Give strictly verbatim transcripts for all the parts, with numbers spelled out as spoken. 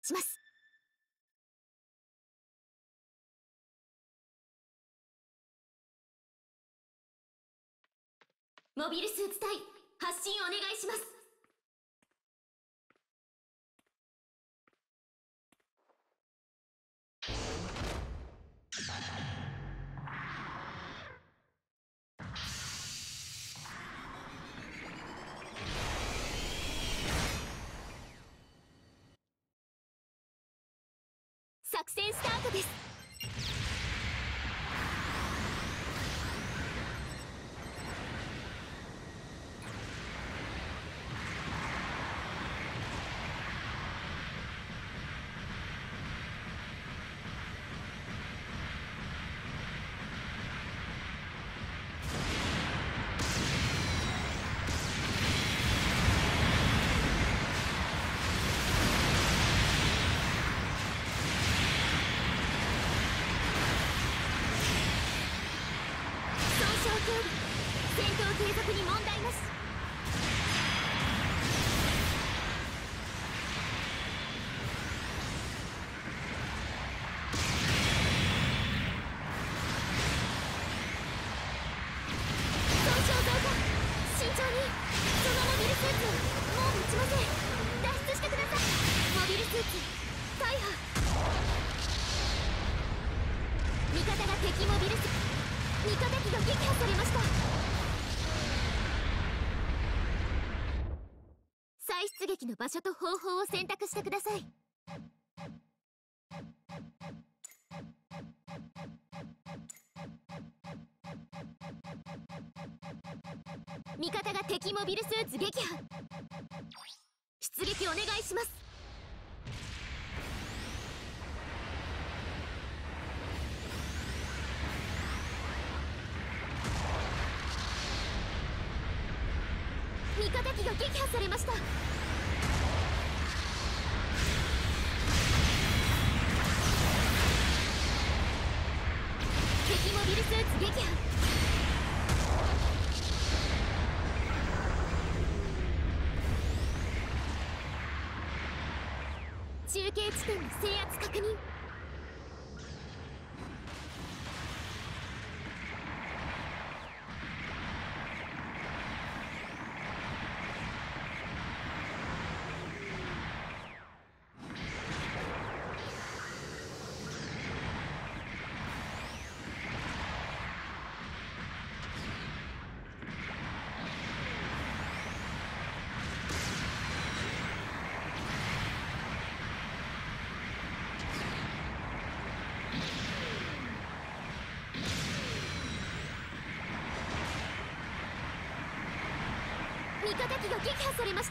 します。モビルスーツ隊発進お願いします。作戦スタートです。戦闘継続に問題なし。損傷増加。慎重に。そのモビルスーツもう持ちません。脱出してください。モビルスーツ大破。味方が敵モビルスーツ味方機が撃破されました。再出撃の場所と方法を選択してください。味方が敵モビルスーツ撃破。出撃お願いします。味方機が撃破されました。敵モビルスーツ撃破。中継地点の制圧確認。味方機が撃破されました。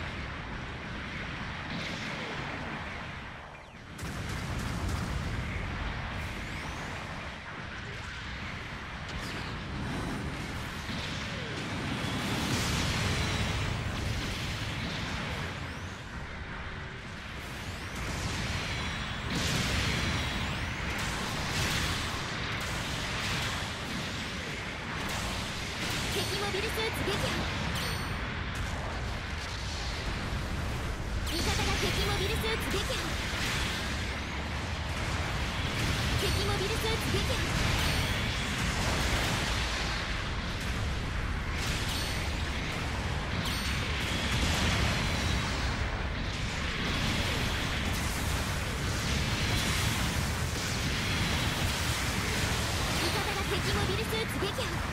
敵モビルスーツ撃破。味方が敵モビルスーツ撃破。敵モビルスーツ撃破。味方が敵モビルスーツ撃破。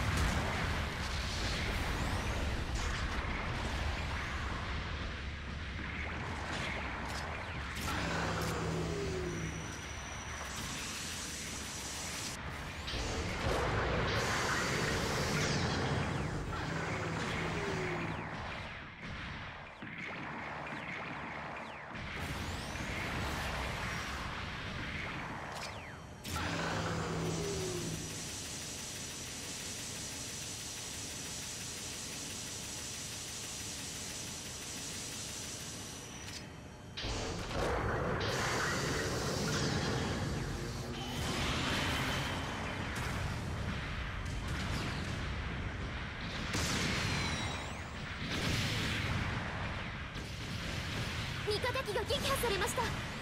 味方機が撃破されました。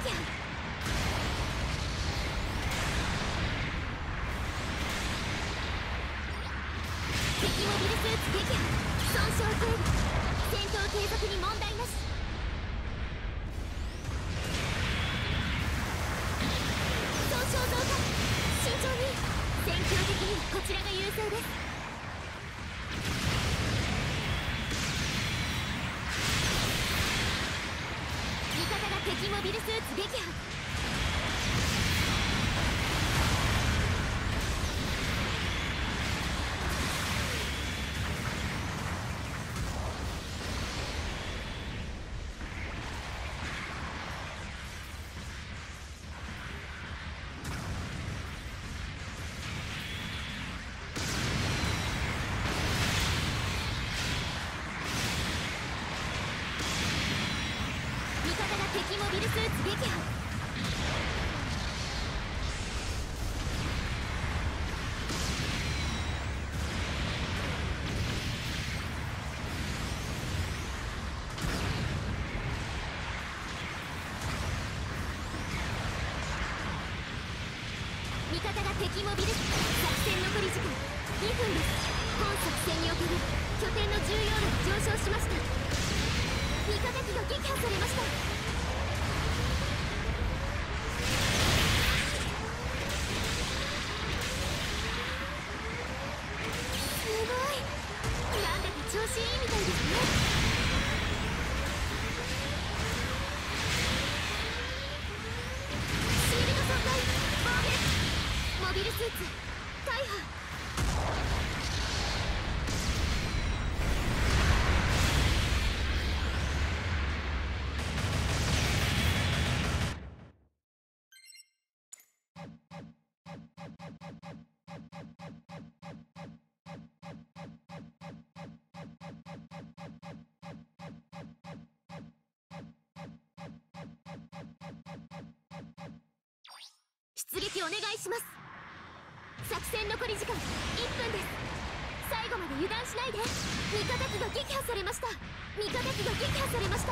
破。敵モビルスーツ撃破。損傷警備。戦闘継続に問題なし。損傷増加。慎重に。戦況的にはこちらが優勢です。味方が敵モビルスーツ撃破。敵モビルスーツ撃破。味方が敵モビルス作戦残り時間にふんです。本作戦における拠点の重要度が上昇しました。味方機が撃破されました。調子いいみたいですね。シールド損壊。防御。モビルスーツ大破。出撃お願いします。作戦残り時間いっぷんです。最後まで油断しないで。味方機が撃破されました。味方機が撃破されました。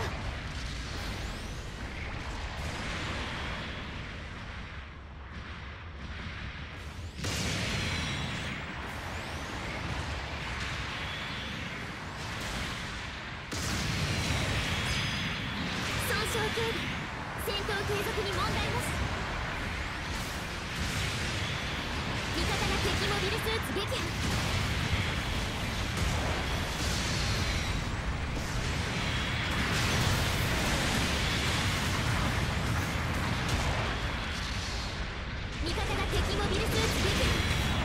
損傷警備。戦闘継続に問題なし。味方が敵モビルスーツ撃破。味方が敵モビルスーツ撃破。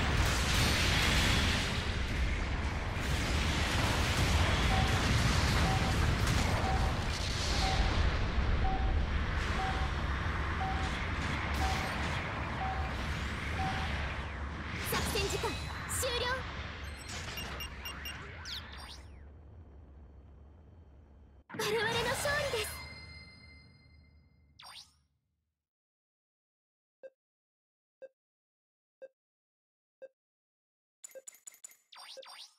作戦時間終了。我々の勝利です。you